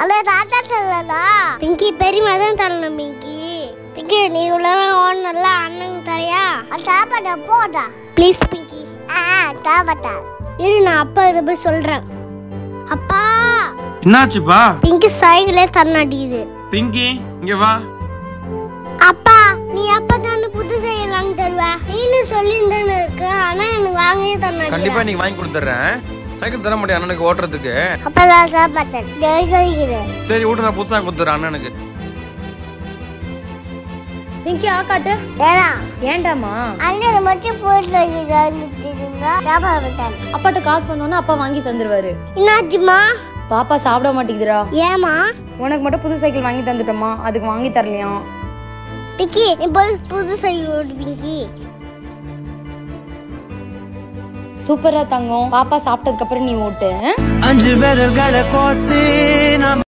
அட தாத்தா தரலடா. பிங்கி பெரியமா தான் தரணும் பிங்கி. பிங்கி நீ உள்ளவா ஓடனல்ல அண்ணன் தரையா? சாப்பாடு போடா. ப்ளீஸ் பிங்கி. சாப்பாடு. இரு நான் அப்பா இத போய் சொல்றேன். அப்பா. என்னாச்சுப்பா? பிங்கி சைக்கிளே தண்ணடிக்குது. பிங்கி இங்க வா. அப்பா நீ அப்பதானே புது சைக்கிள் வாங்கி தருவ. நீனு சொல்லிருந்தேன்னு இருக்கு. ஆனா எனக்கு வாங்கியே தரணும். கண்டிப்பா நீ வாங்கி கொடுத்துறேன். சைக்கிள் தர முடியும் அண்ணனுக்கு ஓட்டுறதுக்கு. அப்பதான் சாப்பாடு. சைக்கிள். சரி விட்டு நான் புதுசா கொடுத்துறேன் அண்ணனுக்கு. பிங்கி ஆகாட்டு. ஏடா ஏண்டாமா? அண்ணன் மட்டும் போட்டு வாங்கிட்டீங்க. சாப்பாடு தரேன். அப்பாட்ட காசு பண்ணோன்னா அப்பா வாங்கி தந்துருவாரு. என்னாச்சுமா? பாப்பா சாப்பிட மாட்டேங்குதுடா. ஏமா? உனக்கு மட்டும் புது சைக்கிள் வாங்கி தந்துட்டோமா, அதுக்கு வாங்கி தரலையா? பிங்கி நீ போய் புது சைக்கிள் ஓட்டு பிங்கி. சூப்பரா தங்கம். பாப்பா சாப்பிட்டதுக்கு அப்புறம் நீ ஓட்டு. 5 விரல்களை கோர்த்து